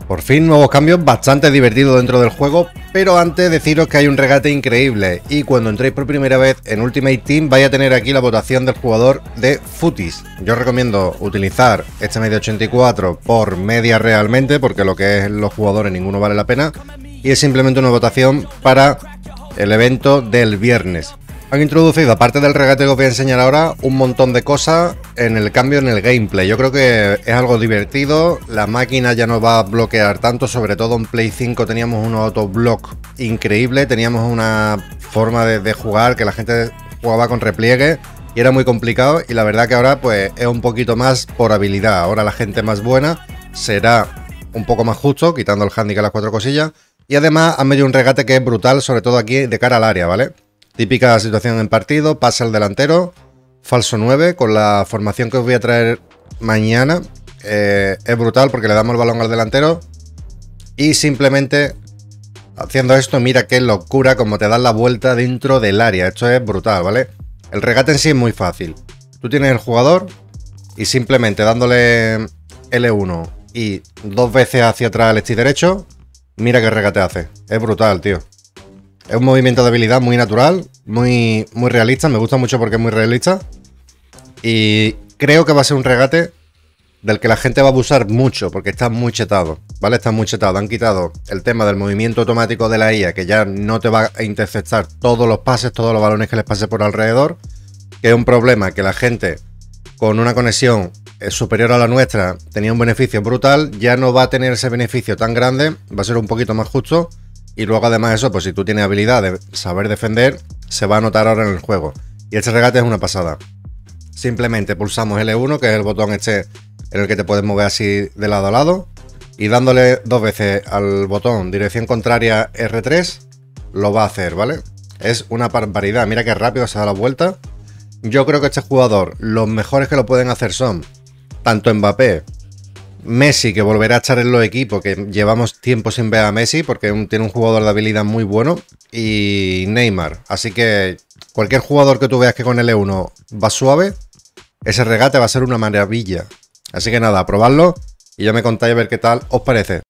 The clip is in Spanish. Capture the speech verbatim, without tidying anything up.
Por fin nuevos cambios bastante divertidos dentro del juego, pero antes deciros que hay un regate increíble y cuando entréis por primera vez en Ultimate Team vais a tener aquí la votación del jugador de Futis. Yo os recomiendo utilizar este media ochenta y cuatro por media realmente, porque lo que es los jugadores ninguno vale la pena, y es simplemente una votación para el evento del viernes. Han introducido, aparte del regate que os voy a enseñar ahora, un montón de cosas en el cambio en el gameplay. Yo creo que es algo divertido, la máquina ya no va a bloquear tanto, sobre todo en Play cinco teníamos un autoblock increíble, teníamos una forma de, de jugar que la gente jugaba con repliegue y era muy complicado, y la verdad que ahora pues es un poquito más por habilidad. Ahora la gente más buena será un poco más justo, quitando el handicap, las cuatro cosillas, y además han metido un regate que es brutal, sobre todo aquí de cara al área, ¿vale? Típica situación en partido, pasa el delantero, falso nueve, con la formación que os voy a traer mañana. Eh, es brutal porque le damos el balón al delantero y simplemente haciendo esto, mira qué locura como te das la vuelta dentro del área. Esto es brutal, ¿vale? El regate en sí es muy fácil. Tú tienes el jugador y simplemente dándole L uno y dos veces hacia atrás al stick derecho, mira qué regate hace. Es brutal, tío. Es un movimiento de habilidad muy natural, muy, muy realista. Me gusta mucho porque es muy realista. Y creo que va a ser un regate del que la gente va a abusar mucho, porque está muy chetado, ¿vale? Está muy chetado. Han quitado el tema del movimiento automático de la I A, que ya no te va a interceptar todos los pases, todos los balones que les pase por alrededor, que es un problema que la gente con una conexión superior a la nuestra tenía un beneficio brutal. Ya no va a tener ese beneficio tan grande, va a ser un poquito más justo. Y luego además eso, pues si tú tienes habilidad de saber defender, se va a notar ahora en el juego. Y este regate es una pasada. Simplemente pulsamos L uno, que es el botón este en el que te puedes mover así de lado a lado, y dándole dos veces al botón dirección contraria R tres, lo va a hacer, ¿vale? Es una barbaridad, mira qué rápido se da la vuelta. Yo creo que este jugador, los mejores que lo pueden hacer son tanto Mbappé, Messi, que volverá a estar en los equipos, que llevamos tiempo sin ver a Messi porque un, tiene un jugador de habilidad muy bueno, y Neymar. Así que cualquier jugador que tú veas que con L uno va suave, ese regate va a ser una maravilla. Así que nada, probadlo y ya me contáis a ver qué tal os parece.